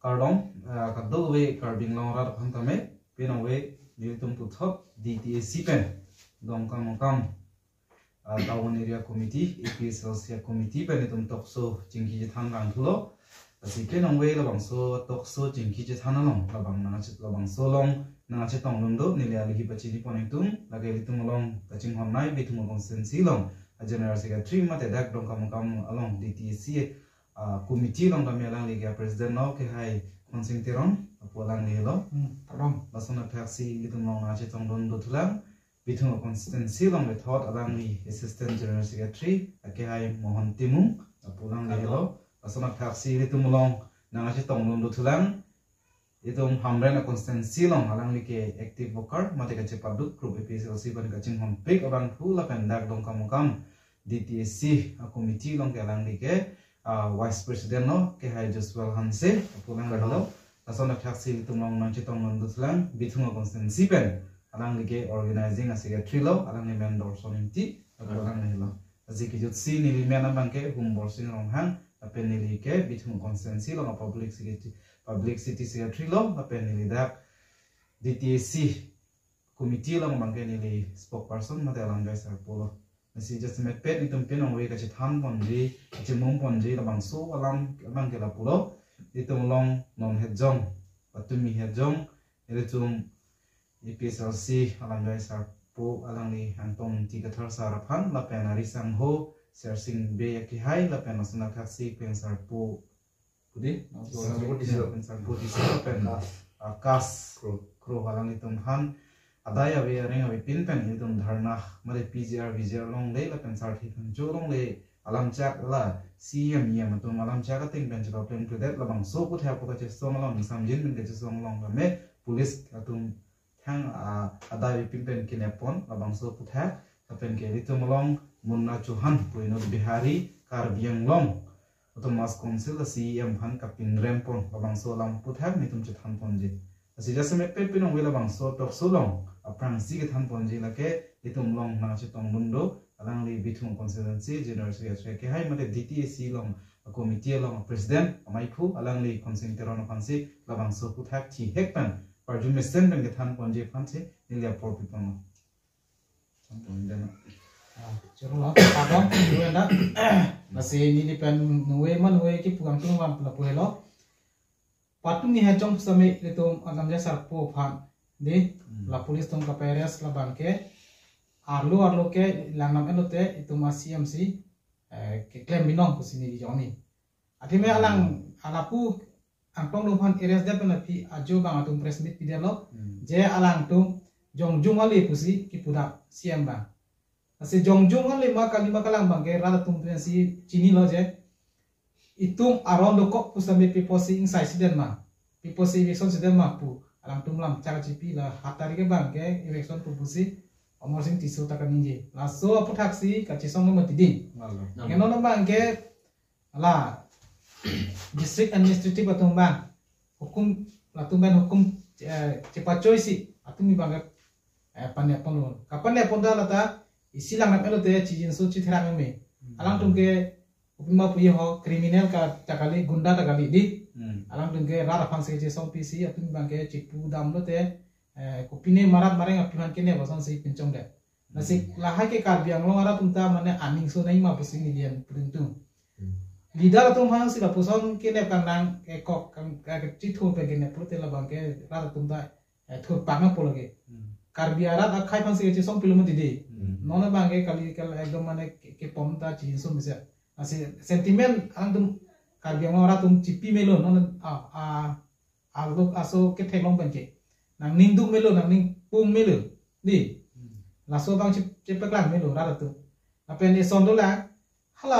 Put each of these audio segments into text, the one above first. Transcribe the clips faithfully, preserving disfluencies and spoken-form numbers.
cardong ka do we carbing long ra phang tame pinong we ni tum pu thop D T A C pen dong kam kam town area committee A P S L C committee pen tum tokso jingki je thang rang thulo asi pinong we la bang so tokso jingki je thana long la bang na chit la bang so long na che tong lum do ni le ali pa chi ni poneng tum la ge tum long ta ching hom nai bi tum long sen si long a general secretary ma te dak dong kam kam along D T A C committee long da me lang le ga president no ke hai khonsing tiron apolang le lo rom la sona taxi li tum long na che tong don do thulang bi tum constituency long le thought alang ni assistant general secretary ke hai mohan timung apolang le lo la sona taxi li tum long na che tong don do thulang itum hamren a constituency long alang li ke active worker ma te ka che public group A P S L C ban ka ching hom pick aban thu la pen dak dong kam kam D T A C committee long ke alang li ke vice president no ke hai Joshua Hanse apulang la lo asona taxi itum long nan che tong non duslang bithung constituency pen alang li ke organizing a secretary lo alang ni member committee apulang ni lo aziki jut si ni li mena bang ke hum borsing rong hang apen ni li ke bithung constituency lo public secretary public city secretary lo apen ni li dak D T A C committee lo bang ke ni li spokesperson ma te alang gai sar polo nasi just met pet ni tum pinong we ka che than pon ji che mom pon ji la bang so alam bang ke la polo itum long non het jong patumi het jong ele tum A P S L C alang gai sar po alang ni antong ti ka thar sar phan la penari sang ho ser sing be ki hai la pen asna taxi pen sar po pudi pen sar po ti sar pen akas kro alang ni tum han adaya we ring we pin pen itum dharna mare P G R V G R long le la pen sar thi kan jo long le alam chak la C M yam tum alam chak ka ting pen jo pen to that la bang so ku tha ko ta che song long sam jin min ke che song long la me police atum thang adaya pin pen ki ne pon la bang so ku tha ta pen ke itum long munna chuhan puino bihari kar biang long atum mas council la C M han ka pin rem pon la bang so lam pu tha mi tum che than pon je asi jase me pe pinong we la bang so tok so long aprang si ke than pon ji la ke itum long na che tong mundo alang li bithung constituency general secretary ke hai mate D T A C long committee long president amai phu alang li consing teron phansi la bang so pu thak thi hek pan par ju mesen ben ke than pon ji phansi nilia por pi pon than pon den chero la pa dong we na nasi ni ni pen we man we ki puang tung wan la pu helo patung ni ha chong same itum agam ja sar po phan de la police tong ka peres la banke arlo arlo ke langnam elote ituma C M C ke claim binong ku sini joni athime alang alapu angpong lu phan areas de pena pi ajo bang atum press meet pi lo je alang tum jong jung ali pusi ki puda C M bang ase jong jung ali ma kali ma kalang bang ke rada tum si chini lo je itum around the kok pusame pi posi inside siden ma pi posi election siden ma pu alam tum lam cara cipi la hatari ke bang ke election pu pusi omor sing tisu takan ninje la so apu taksi ka chisong ma tidin ngeno no bang ke la district administrative atung bang hukum la tum ban hukum cepat choisi atumi bang panne pon kapan le ponda la ta isilang na pelo te chijin so chi therang me alang tum ke upima puye ho criminal ka takali gunda takali di alang tum ke rara phang se je song P C atumi bang ke chipu dam lo te kopine marat mareng apihan kene bason se pinchong de nasik lahai ke kar biang lo ara tumta mane aning so nai ma pusing ni dian printung leader tum hang sila puson kene kang nang ke kok kang ka chi thu pe kene prote la bang ke rara tumta thu pang po lage kar biara da khai phang se je song pilum di di nona bang ke kali kal ekdom mane ke pomta chi so misa ase sentiment ang tum kar biang ora tum chipi melo nona a a a lo aso ke thelong ban ke nang ning du melo nang ning pung melo di la so bang chip chip peklang melo rada tu apen ni sondo la hala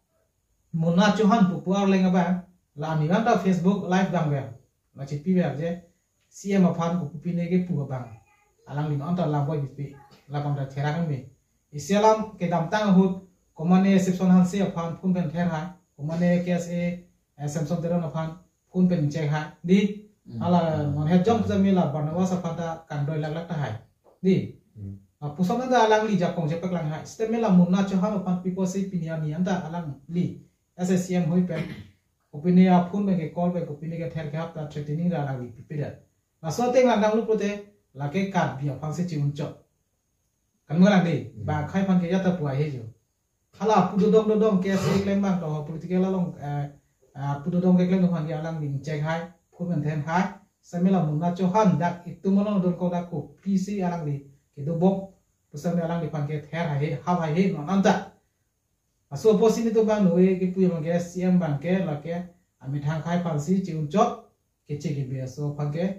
mona chuhan pu puar lenga ba la mi ta Facebook live dang ba la chipi ba je C M aphan ku pi ne ke pu bang alang ling on ta la boy bi la bang da thera kan me isialam ke dam tang hut komane exception han se aphan phun ben ther ha komane kes e samsung teron aphan phun ben che ha di ala mon het jom sa mila barnawa sa pada kandoi lak lak ta hai di pusam da alang li jakong je peklang hai stemela munna cho ha pan pipo se pinia ni anda alang li S S C M hoi pe opini apun bagi call bagi opini ke ter ke hap ta training ra lang di pipida la so teng lang dang lu prote la ke kat bia phang se chi un chok kan mo lang di ba khai phan ke ya ta puai he jo hala pu do dong do dong ke se klem bang to political la long a pu do dong ke klem no phan ke lang ding check hai phu men them hai samela mun na cho han dak itu mono don ko dak ko pc alang di ke do bok pusam alang di phan ke ter hai ha hai he no anta aso posin itu bang noe ke puya bang ke cm bang ke la ke ami thang khai phan si chi un chok ke che ke bia so phan ke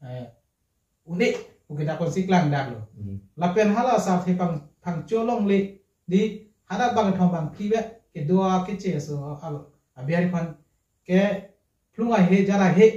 unik uke dak ko si klang dak lo la pen hala sa the pang phang cho long le di hada bang thong bang phi be ke doa ke che so al abiari phan ke plunga he jara he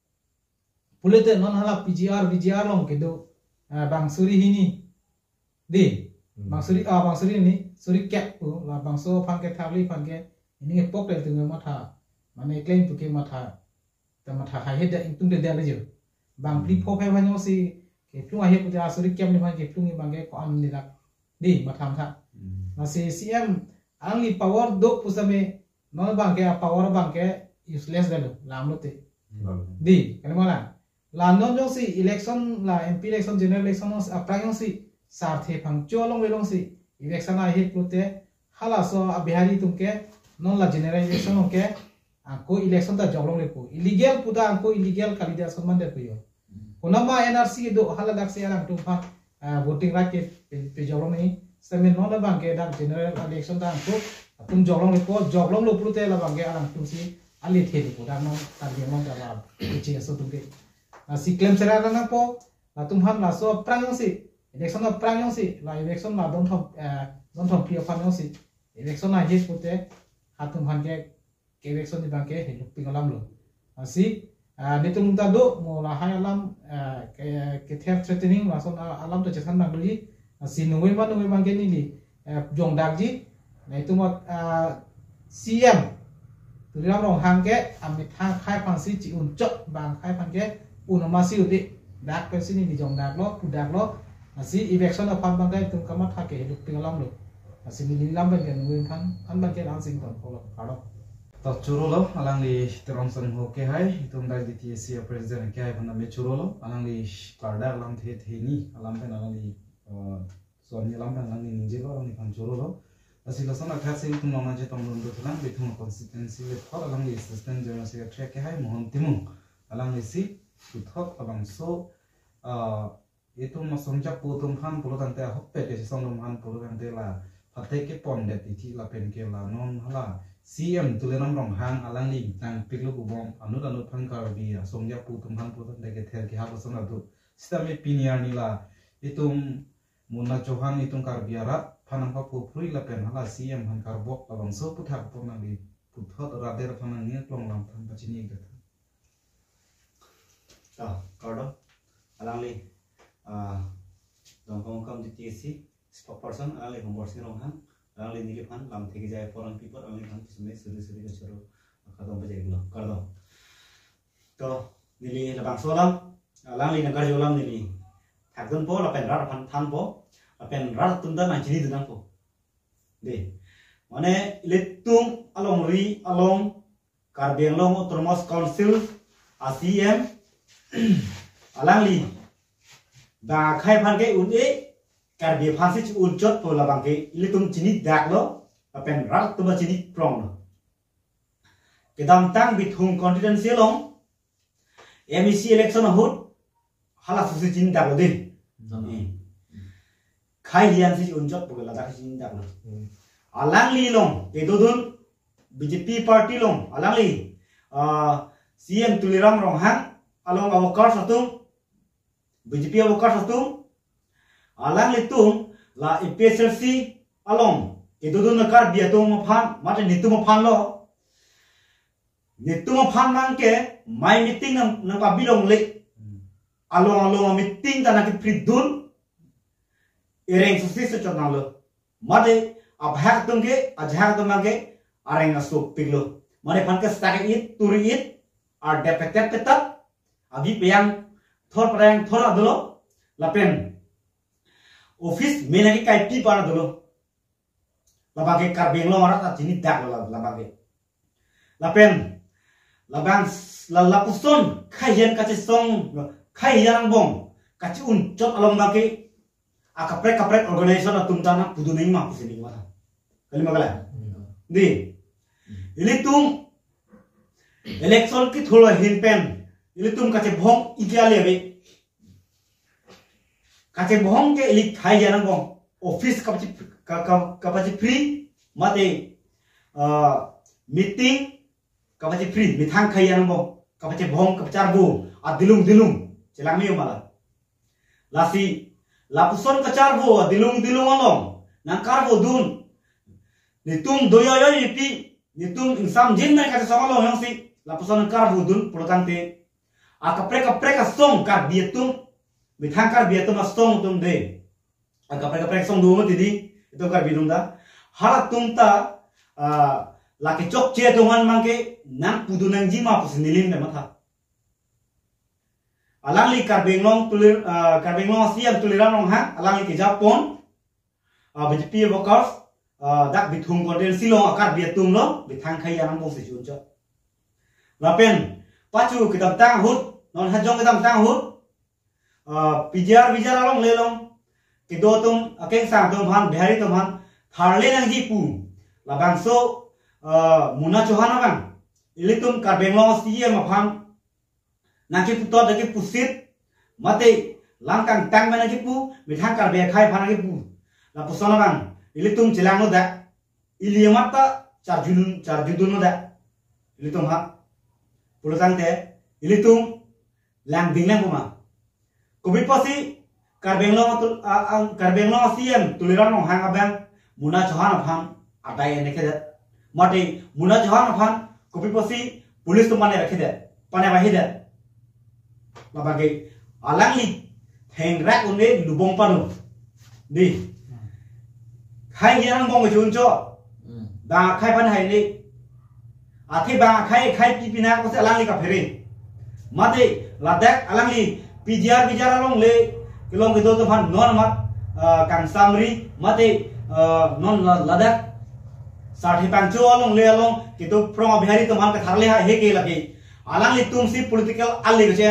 pulete non hala pgr vgr long ke do bang suri hini di bang suri a bang suri ni suri cap pu la bang so phan ke thavli phan ke ini ke pok le tu ma tha mane claim tu ke ma tha ta ma tha hai he da tung de da le jo bang pli pho phai bhan si ke plunga he pu ja suri cap ni phan ke plungi bang ke ko am ni dak di ma tham tha na si cm angli power do pusame non bang ke power bang ke useless da lo lam lo te di kan ma la la non jong si election la mp election general election apra jong si sar the phang cho long le long si election a hit putte hala so abihari tumke non la general election ke ko election ta joglong le ko illegal puta ko illegal kalida samman de puyo konama nrc do hala dak se alang tum pha voting right ke pe joglong ni same non la bang ke dak general election ta ko tum joglong le ko joglong lo putte la bang ke alang tum si ali the ko dak non ta ge non da la che so tum ke si claim sera na po la tum ham la so prang si election na prang yong si la election na don thom don thom pia phan yong si election na hit putte hatum han ke ke election ni bang ke he ping alam lo asi nitung ta do mo la hai alam ke ke ther threatening la so alam to chesan bang li asi nungwe ma nungwe bang ke ni li jong dak ji na itu mo cm tu ram rong hang ke amit thang khai phan si chi un chok bang khai phan ke un ma si di dak pe si ni di jong dak lo pu dak lo asi election na phan bang ke tum kamat ha ke lu ping alam lo asi ni lam ben ke nungwe phan an bang ke an sing ton ko karo ta churo lo alang li terong san ho ke hai tum dai di tc president ke hai bana me churo lo alang li karda alang the the ni alam ben alang li so ni alam ben alang ni ninje lo alang ni phan churo lo asi la sana kha se tum na je tom ron do tlang be thum constituency le thor alang li assistant general secretary ke hai mohon timung alang li si tu thok abang so itu ma somja pu tum phan pulo kan te hoppe ke song tum phan pulo kan te la phate ke pon de ti thi la pen ke la non hala cm tulenam rong hang alang li tang piklu ku bom anu anu phan kar bi somja pu tum phan pulo de ke ther ke ha sona du sistame piniar ni la itum munna chohan itum kar biara phanam pa pu frui la pen hala cm han kar bok abang so pu thak pon na li pu thot ra der phan ni klong lam phan pa chini ga ta kardo alang li dong hong kam di tc spokesperson alang li homborsi rong hang alang li nili phan lam thegi jai foreign people alang li phan kisme suri suri ga choro khadom ba jai lo kardo to nili labang solam alang li nagar jolam nili thakdon po la pen rar phan than po pen rar tunda na jini dunang po de mane letung along ri along karbeng long autonomous council acm alang li ba khai phan ke un e kar bi phan si un chot po la bang ke letung jini dak lo pen rar tuma jini prong lo ke dam tang bi thung confidential long mec election hut hala su jini dak lo de khai lian si un chot po la dak jini dak lo alang li long e dodun bjp party long alang li cm tuliram rong hang along avokar satung bjp avokar satung alang li tum la epslc along e dodun nakar biatung phan mate nitum phan lo nitum phan mang ke mai meeting nang nang pa bilong le along along meeting ta nak pridun ereng susis chot na lo mate abhak tum ke ajhak tum ke areng aso piglo mane phan ke stak it turi it ar depetep petap agi peyang thor prang thor adlo lapen office menagi kai pi par adlo labage karbeng lo mara ta jini dak lo labage lapen labang la lapuson khayen kache song khayan bong kache un chot along bake akaprek kaprek organization atum tanah pudu nei ma pusini ma kali magala di ini tum election ki tholo hinpen ini tum kache bhong ikiale be kache bhong ke ili khayan bong office kapachi kapachi free mate meeting kapachi free mithang khayan bong kapachi bhong kapchar bu adilung dilung celang mi mala lasi lapuson kachar bu adilung dilung along nangkar bu dun nitum doyo yo ipi nitum insam jin na kache song along yang si lapuson kar bu dun pulokante akaprek akaprek song kar bietum mithang kar bietum song tum de akaprek akaprek song du mo tidi itu kar bidung da hala tum ta laki chok che dongan mangke nang pudu nang jima pusinilim de matha alang li kar benglong tulir kar benglong siam tuliran rong ha alang li tija pon bjp workers dak bithung konten silong akar bietum lo bithang khai anang bong se chun cho lapen pachu kitam tang hut non ha jong kitam tang hut pijar pijar along lelong kido tum akeng sang tum han bihari tum han tharle nang ji pu labang so muna chohana bang ilitum kar benglong siam aphan naki putot daki pusit mate langkang tang mana ki pu mithang kar be khai phana ki pu la pusona bang ilitum chilang no da iliamata char jun char judun no da ilitum ha pulutang te ilitum lang dinglang puma kobi pasi kar benglong tul kar benglong siam tuliran no hang abang muna chohana phang atai ne khe mate muna chohana phang kobi pasi pulis tu mane rakhe de pane bahi de labagai alang li theng rak unde lubong panu di khai yang bong chun cho ba khai pan hai ni athi ba khai khai pi pina ko se alang li ka pheri mate ladak alang li pijar pijar along le kilong kido to phan non mat kang samri mate non ladak sarthi pangcho along le along kido from bihari to man ka tharle ha he ke lagi alang li tum si political ali ko che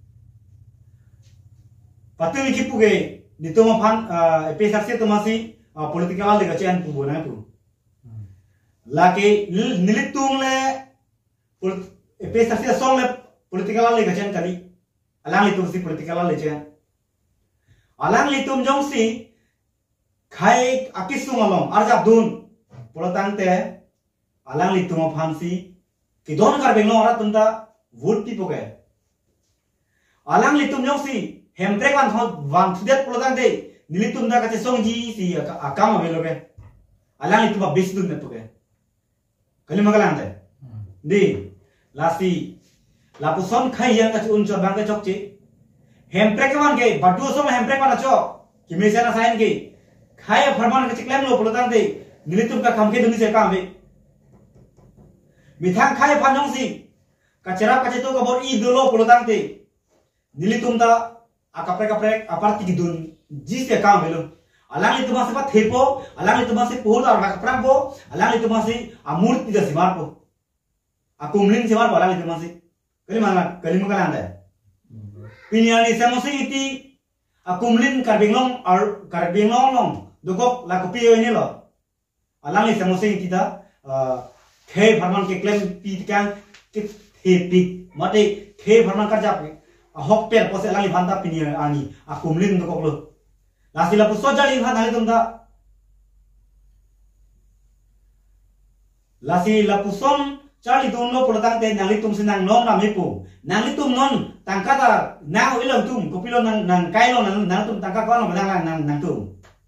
patu ki puge nitum phan episarse to masi political ali ko che an pu bona pu laki nilitum le episarse song le political ali ko chen kali alang li tum si political ali che alang li tum jong si khai akisung along arjab dun polotang te alang li tum phan si ki don kar benglo ora tum ta vote ti poke alang li tum jong si hemtrek wan thot wan thudet polotang te nilitum da kache song ji si akam avelo ke alang li tum ba bes dun ne poke kali magalang te di lasi lapuson khai yang kache un cho bang ke chok chi hemprek wan ke badu som hemprek wan cho kimisa na sain ke khai farman kache klem lo polotang te nilitum ka kam ke duni se kam ve mithang khai phanong si kachera kache to ka bor i dolo polotang te nilitum da akaprek akaprek aparti gidun ji se kam velo alang itu masih pat thepo alang itu masih pohol ar akapram po alang itu masih amurti da simar po akumlin simar po alang itu masih kali mana kali mana anda piniani samosi iti akumlin karbinglong ar karbinglong long dokok la kopi ini lo alang itu samosi iti da khe farman ke claim pi kan ke thepi mate khe farman kerja pe hok per pose alang bhanta pini ani akumlin dokok lo lasila puso jali ha nali tumda lasi lapusom chali tum lo polotang te nali tum sinang non na mipu nali tum non tangkata na ilong tum kopilo nang nang kailo nang nang tum tangka ko nang nang nang nang tum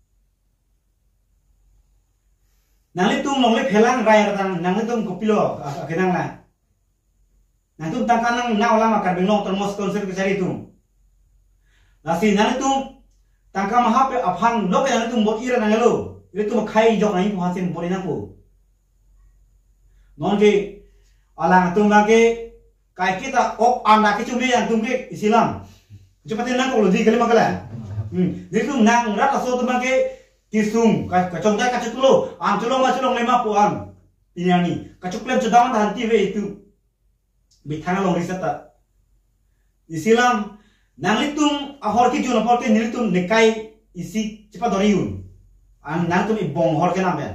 nali tum long le phelang rai ra nang tum kopilo akenang na nang tum tangka nang na ulama kar bengong termos konser ke cari tum lasi nali tum tangka mahap aphan lo ke nali tum bot ira nang lo ile tum khai jok nai pu hasin bori na pu non ke alang tum na ke kai kita ok anda ke chumi yang tum ke isilam cepati nang ko lo di kali makala hm ni tum nang rat aso tum ke kisung ka chong dai ka chulo an chulo ma chulo lema pu an ini ani ka chuklem chudang ta hanti ve itu bitana long risata isilam nanglitum ahor ki jun ahor ke nilitum nekai isi cepat doriun an nanglitum ibong hor ke namen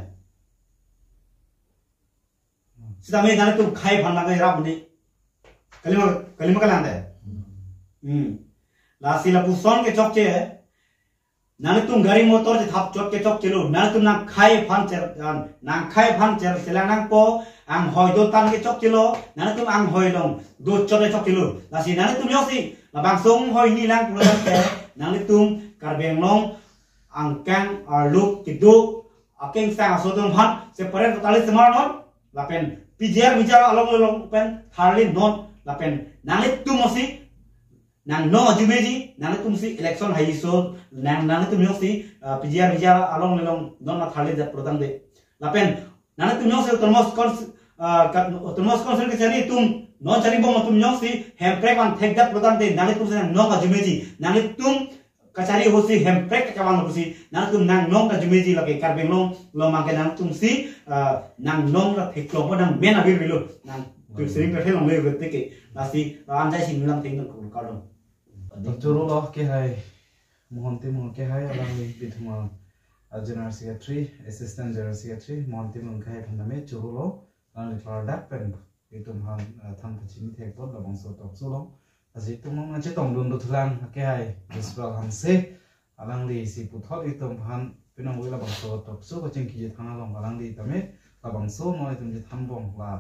sidame nanglitum khai bhanna ga rab ni kalima kalima kalande hmm la sila puson ke chok che nanglitum gari motor je thap chok ke chok chelo nanglitum nang khai phan cher nang khai phan cher selang nang po ang hoi do tan ke chok chelo nanglitum ang hoi dong do chok ke chok chelo la si nanglitum yosi là bang sung hoi ni lang lo ke nang li tum kar beng long ang kang ar luk ki du akeng sa so tum han se pare tali semar non la pen pjr bicara along long pen harli non la pen nang li tum osi nang no jumeji nang li tum si election hai so nang nang li tum yosi pjr bicara along long non na harli da protam de la pen nang li tum yosi tomos kon tomos kon ke chani tum non cari bom tum nyong si hemprek wan tek dat program de nang tum sen nong ka jumeji nang tum kacari hosi hemprek ka wan hosi nang tum nang nong ka jumeji lage kar beng long lo mang ke nang tum si nang nong la thek lo nang men abir bilo nang tu sering pe long le vete ke nasi an jai sin lam ting ko ka dong Doctor lo ke hai Mohanty mo ke hai alang ni bithuma general secretary assistant general secretary Mohanty mo ke hai phaname churu lo ang lecturer dak pen itu han tham pachini thek pot la bangso tok so long asi tumong na che tong dun du thulang ke hai dispel han se alang li si puthot itum han pinong wi la bangso tok so ko ching ki thang long alang li tame la bangso no itum je tham bong la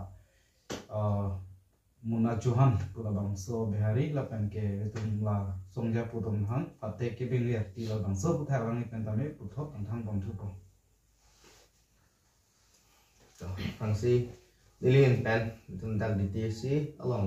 muna johan pula bangso behari la pen ke itum la songja putum han pate ke bing li ti la bangso puthar lang pen tame puthot thang bong thu ko Fangsi Lilian pen tentang D T C along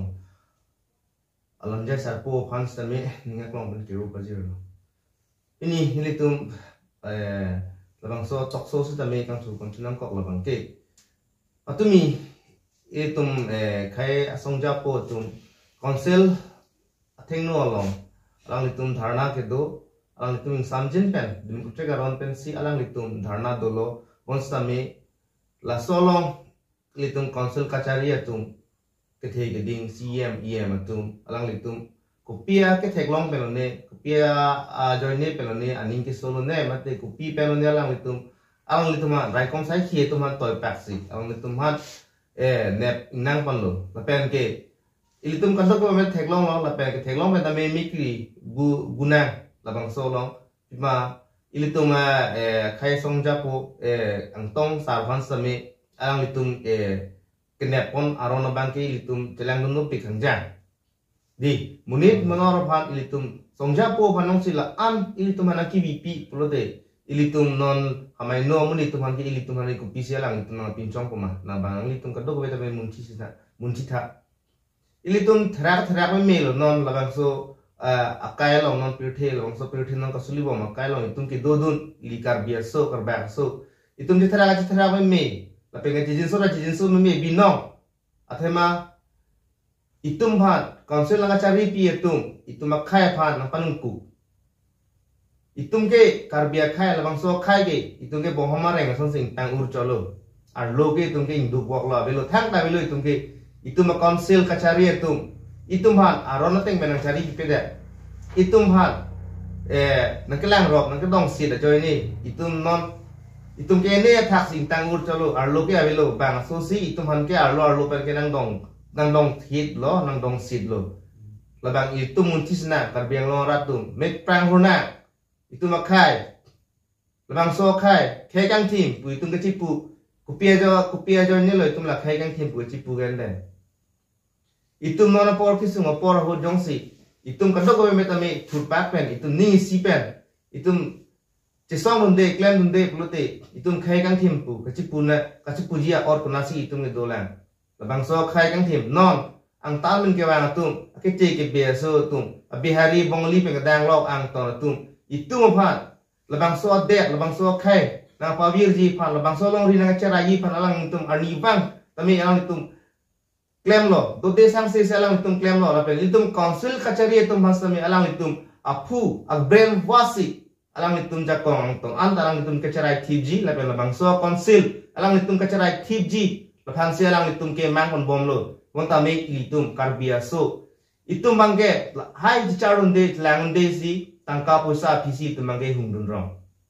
along jasa po fans tami ningat long pen kiru pajero ini nilitum eh labang so tok so su tami kang su kontinang kok labang ke atumi itum eh kai asong japo tum konsel atheng no along alang litum dharna ke do alang litum samjin pen dim kutrega ron pen si alang litum dharna dolo konstami la solong litum konsul kacari atum kethe geding C M E M atum alang litum kopia kethe long pelone kopia a joine pelone aning ke solo ne mate kopi pelone alang litum alang litum rai kom sai khie tum han toy paksi alang litum hat eh nep nang panlo la pen ke ilitum kasok ko met theklong lo la pen ke theklong me ta me mikri bu guna la bang solong ma ilitum eh khai song japo eh angtong sarvan same alang litum eh kenepon arona bangke litum telang nunu pikangja di munit menor phan ilitum songja po phanong sila an ilitum hanaki bipi pulote ilitum non hamai no munit tuman ke ilitum hani ku pisia lang litum na pincong poma na bang ilitum kadok beta be munci sita munci tha ilitum thrak thrak me melo non labang so akai long non pirthe long so pirthe non kasuli bo makai long itum ke dodun likar biar so karba so itum di thrak thrak me me la pengen jijin so la jijin so me binong athema itum phan konsel langa cari pi itum itum makai phan na panungku itum ke karbia khai labang so khai ke itum ke bohoma reng son sing tang ur cholo ar lo ke itum ke indu bok la belo thang ta belo itum ke itum konsel kacari itum itum phan aron teng benang cari pipeda itum phan eh nakelang rok nakdong sit a joy ni itum non itum ke ne thak sing tang ur chalo ar lo ke abelo bang so si itum han ke ar lo ar lo per ke nang dong nang dong hit lo nang dong sit lo labang itum mun tisna karbiang lo ratum mek prang hona itum makai labang so khai khai kang tim pu itum ke chipu kupia jo kupia jo ni lo itum la khai kang tim pu chipu gan den itum no na por kisung por ho jong si itum kadok ko me tame thut pak pen itum ni si pen itum Cisong lunde klan lunde pulute itum khai kang tim pu kachipu na kachipu jia or kunasi itum ne dolan labang so khai kang tim non ang tal min ke wang tum ke che ke be so tum bihari bongli pe kadang lok ang ton tum itum phan labang so dek labang so khai na pa wir ji phan labang so long ri na chara yi phan alang tum ani bang tami alang tum claim lo do de sang se alang tum claim lo la pe itum council kachari tum hasami alang itum apu ag brain wasi alang itum jakong tong an alang itum kacarai T G lapel labang so konsil alang itum kacarai T G laphan se alang itum ke mang kon bom lo wan ta me ilitum karbia so itum bangke hai jicarun de langun de si tangka pusa pisi itum bangke hungdun rong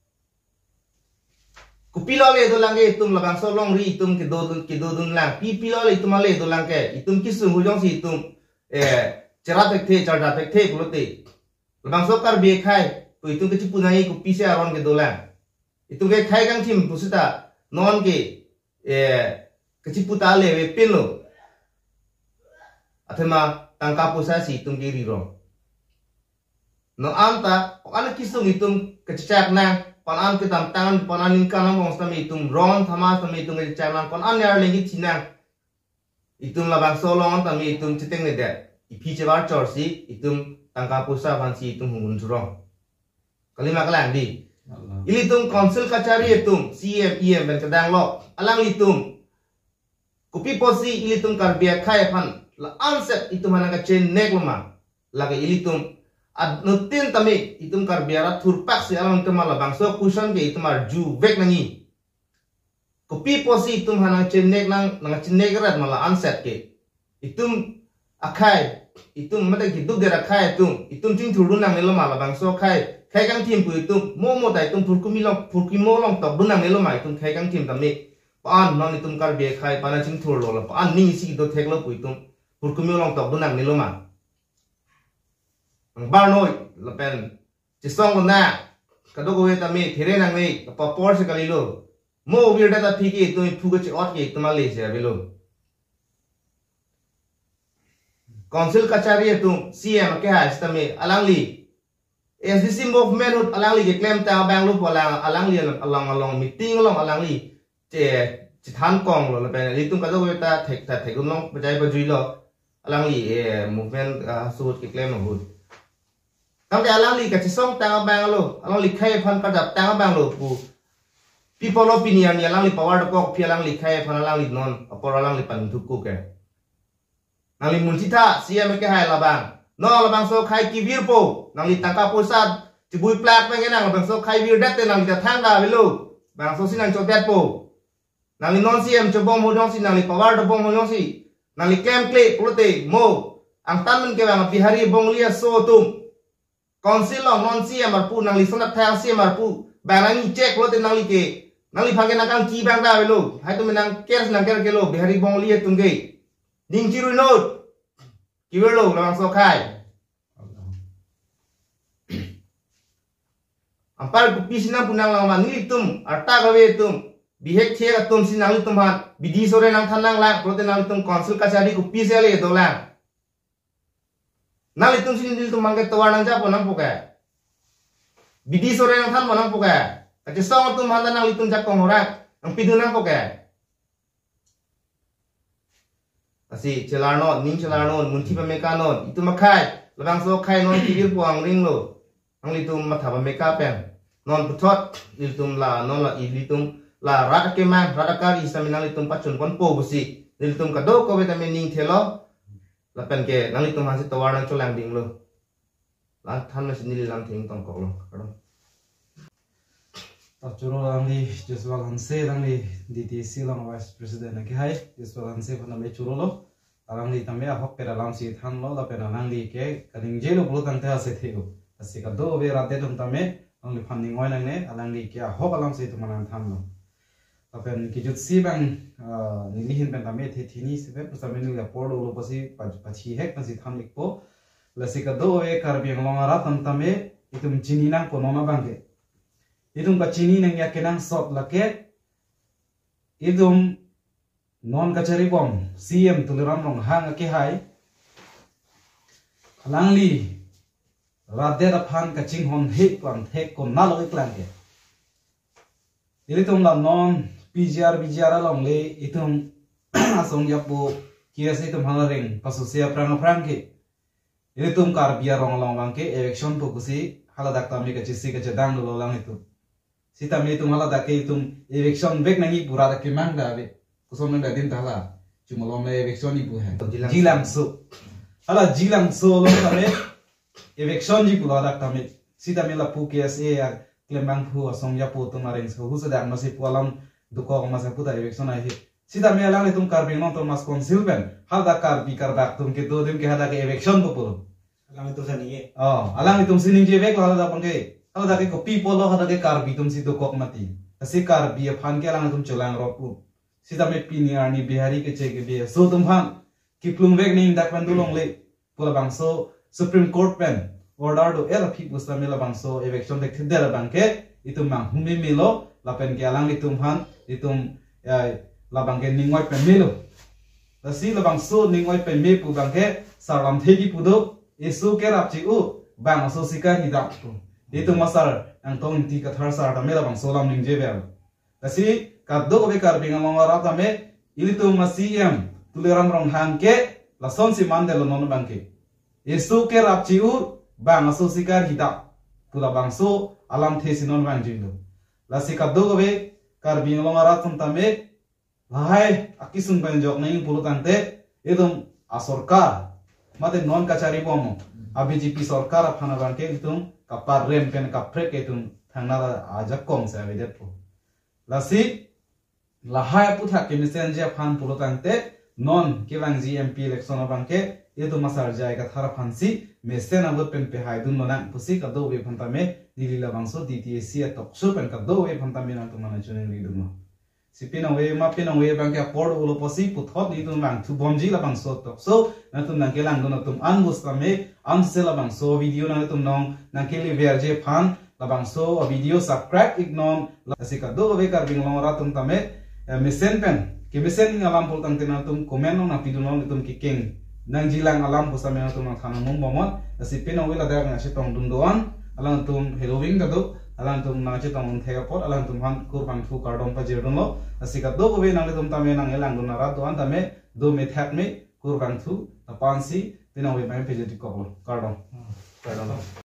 kupilo le do langge itum labang so long ri itum ke do ke do dun lang pi pilo le itum le do langke itum kisung hujong si itum eh cerat the charda the pulote labang so karbia khai tu itum ke cipunai ku pisi aron ke do lang itum ke khai kang tim pusita non ke eh keciputa le we pilo athema tangka pusa si itum ke rirong no anta ana kisung itum kecicak nang kon an ke tam tangan kon an ingkana mong stami itum ron thama stami itum ke chang kon an yar lengi chinang itum labang solong tami itum chiteng ne de ipi chebar chorsi itum tangka pusa vansi itum hungun jurong kalima kalang di ilitum council kachari itum C M E M ben kadang lo alang itum kupi posi ilitum karbia khai phan la anset itum hananga chen nek lama laga ilitum ad nutin tami itum karbiara thurpak si alam temala bangso kusan ke itum ar ju vek nangi kopi posi itum hana chenek nang nang chenek rat mala anset ke itum akai itum mata gitu dera kai itum itum ting thurun nang nelo mala bangso kai kai kang tim pu itum momo dai itum thurkumi long thurkimo long tok dun nang nelo ma itum kai kang tim tamni pan non itum karbia khai pana ting thur lo la pan ni si do theklo pu itum thurkumi long tok dun nang nelo ma bar noi lapen chisong na kadoko we tami thire nang nei pa por se kalilo mo wir data phiki to phuga che ot ke tama le se belo council kachari tu C M ke ha stame alangli S D C movement hut alangli ke claim ta banglu pola alangli along along meeting along alangli che chithan kong lo lapen litung kadoko we ta thek ta thek long bajai bajui lo alangli movement sut ke claim hut Kami alang li kasi song tanga bang lo, alang li kaya pan kadap tanga bang lo pu. People opinion ni alang li power dok pi alang li kaya pan alang li non, apor alang li pan tuku ke. Nang li multita siya mereka hai labang. No labang so kai kivir po, nang li tangka pusat cibui plak pengen nang labang so kai vir dete nang li datang dah belu. Bang so si nang codet po. Nang li non siya cobong modong si nang li power dok modong si. Nang li claim klik pulote mo. Ang tamen ke bang bihari bong liya so tum. Council of non C M marpu nang li sonat thang C M marpu bang nang check lo te nang li ke nang li phage nakang ki bang da belo hai tu menang kers nang ker kelo bihari bong li tungge ning chiru no ki belo lang so khai ampar ku pisina punang lang man ni tum arta gawe tum bihek che ga tum sin nang tum han bidi sore nang thanang la pro te nang tum council kachari ku pisele do lang Nang itung sini dil tumang ke tawar nang japo nang poka. Bidi sore nang than nang poka. Kace song tum handa nang itung jakong orang nang pidu nang poka. Asi celarno ning celarno munti pemeka non itu makai lebang so kai non kibir puang ring lo. Nang litum matha pemeka pen. Non putot litum la non la litum la rata keman rata kari saminang litum pacun kon po busi. Litum kado ko vitamin ning thelo. Lapan ke nang itu masih tawar nang colang ding lo, lang than masih nili lang ting tong kok lo, kadang. Tacuro lang di Joshua Hanse lang di D T C lang vice president lagi hai Joshua Hanse pun namanya curo lo, lang di tamnya hok pera lang si than lo, tapi lang di ke kadang jelo bulu tante hasil theo, asik kado be rate tum tamnya lang di funding oy nang ne, lang di ke hok lang si tumanan than lo. Tapi kijut si bang nilihin pen tamnya thini sebe pusame nu ya por lo pasi pachi hek pasi tham ikpo lasi kado e karbiang longara tam tamnya itum chini nang kono na bangke itum ka chini nang ya kenang sot lake itum non kachari bom C M tuliram long hang ke hai langli radde da phan kaching hon hek kon hek kon na lo iklang ke itum la non P G R B G R long le itum asong yapo kia se itum hangaring pasusia prang prang ke itum kar biar rong long bang ke election po kusi haladak tami ka chisi ka chadang lo lang itu sita me itum haladak ke itum election bek nangi pura da ke mang da be kusom nang da din thala cuma long le election ibu hai jilang so hala jilang so lo tame election ji pura dak tami sita me la pu ke se ya klembang pu asong yapo tumaring so husadang no se pualam duko ko masa puta election ai sita me alang itum karbing non tum mas konsil pen hal da karbi karbak tum ke do dim ke hada ke eviction ko polo alang itu sa niye oh alang itum sining je vek hal da pangke hal da ke ko people lo hada ke karbi tum si do kok mati asi karbi phan ke alang tum chulang ro pu sita me piniar ni bihari ke che ke be so tum phan kiplung vek ning dak pan dulong le pola bangso supreme court pen order do era phi busta mela bangso eviction dek thidela bangke itum mang humi milo lapen ke alang itum phan itum labang ke ningoi pen melo si labang so ningoi pen me pu bang ke salam thegi pu do isu ke rap chi u bang so sikar hi dak pu itu masar ang tong ti ka thar sar da me labang so lam ning je bel si ka do be kar binga ngora ra ta me ilitu masiyam tuleram rong hang ke la son si man de lo non bang ke isu ke rap chi u bang so sikar hi dak pu labang so alam the si non bang ji lo la si ka do be kar binga ngora tum ta me lahai akisung penjok nang pulu tante itu asorkar mate non kacari bomo abjp sorkar aphana banke itu kapar rem pen kaprek itu thangna ajak kong sa vedet po lasi lahai putha kemisen je phan pulu tante non kewang gmp election banke itu masar jai ka thara phansi mesen abot pen pe haidun nonang pusi ka do we phanta me dilila bangso dtsc tokso pen ka do we phanta me na tumana chuning lidum si pinang we ma pinang we bang ka por ulo posi puthot ni tum bang thu bomji la bang so tok so na tum nang kelang do na tum an busta me an se la bang so video na tum nong nang keli verje phan la bang so video subscribe ignon la si ka do we kar bing long ra tum tame mesen pen ke mesen ni alam pol tang tena tum comment no na pidu no tum ki king nang jilang alam posa me tum na thana mong momot si pinang we la da na si tong dum doan alang tum halloween ka do alang tum na che tong thega pot alang tum han kur bang thu kardom pa jirdon lo asika do go be nang le tum tame nang elang do na ra do an tame do me thak me kur bang thu ta pansi pinang we mai pe je ti ko kardom